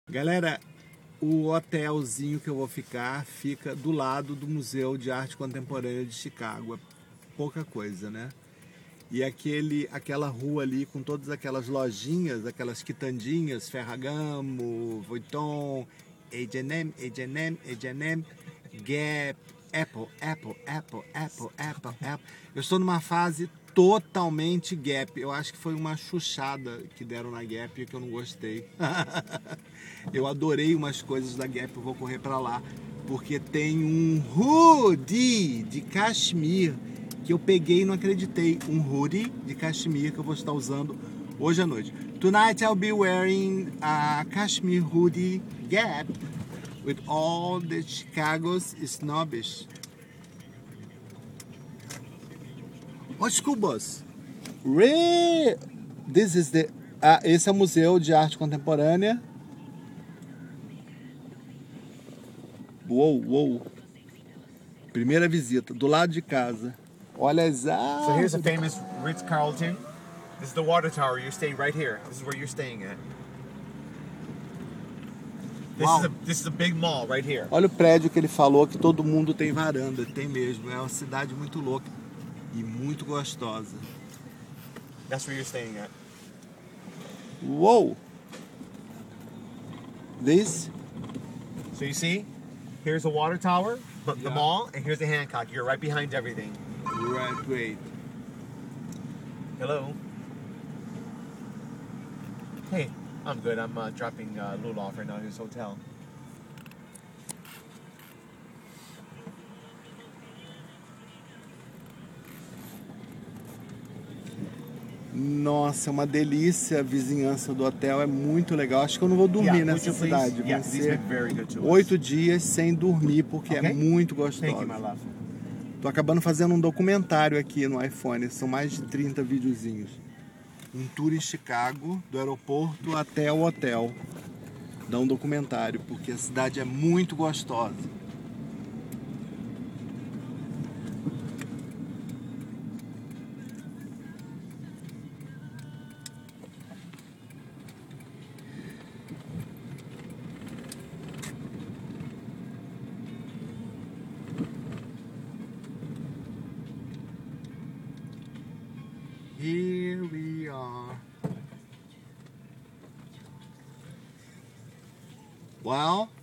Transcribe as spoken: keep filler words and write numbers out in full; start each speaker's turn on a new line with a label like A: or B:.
A: Galera, o hotelzinho que eu vou ficar fica do lado do Museu de Arte Contemporânea de Chicago. É pouca coisa, né? E aquele, aquela rua ali com todas aquelas lojinhas, aquelas quitandinhas, Ferragamo, Vuitton, H and M, H and M, H and M, Gap, Apple, Apple, Apple, Apple, Apple, Apple. Eu estou numa fase totalmente Gap. Eu acho que foi uma chuchada que deram na Gap que eu não gostei. Eu adorei umas coisas da Gap, eu vou correr pra lá. Porque tem um hoodie de cashmere que eu peguei e não acreditei. Um hoodie de cashmere que eu vou estar usando hoje à noite. Tonight I'll be wearing a cashmere hoodie Gap with all the Chicago's snobbish. Oh, school bus. Re... This is the... Ah, esse é o Museu de Arte Contemporânea. Uou, uou. Primeira visita, do lado de casa. Olha as árvores.
B: So here's a famous Ritz-Carlton. This is the water tower. You're staying right here. This is where you're staying at. This,
A: Wow.
B: is, a, this is a big mall right here.
A: Olha o prédio que ele falou que todo mundo tem varanda. Tem mesmo. É uma cidade muito louca e muito gostosa.
B: That's where you're staying at.
A: Uou! This?
B: So you see, here's the water tower, but the
A: Yeah.
B: mall, and here's the Hancock. You're right behind everything.
A: Right, great.
B: Hello. Hey, I'm good. I'm uh, dropping uh, Lula off right now at his hotel.
A: Nossa, é uma delícia a vizinhança do hotel, é muito legal. Acho que eu não vou dormir
B: Yeah, would
A: nessa
B: you please?
A: cidade. Vão
B: Yeah, these
A: ser
B: been very good to us.
A: oito dias sem dormir, porque é
B: Okay.
A: muito
B: Thank you, my
A: gostoso.
B: love.
A: Tô acabando fazendo um documentário aqui no iPhone, são mais de trinta videozinhos. Um tour em Chicago, do aeroporto até o hotel. Dá um documentário, porque a cidade é muito gostosa. Here we are. Well,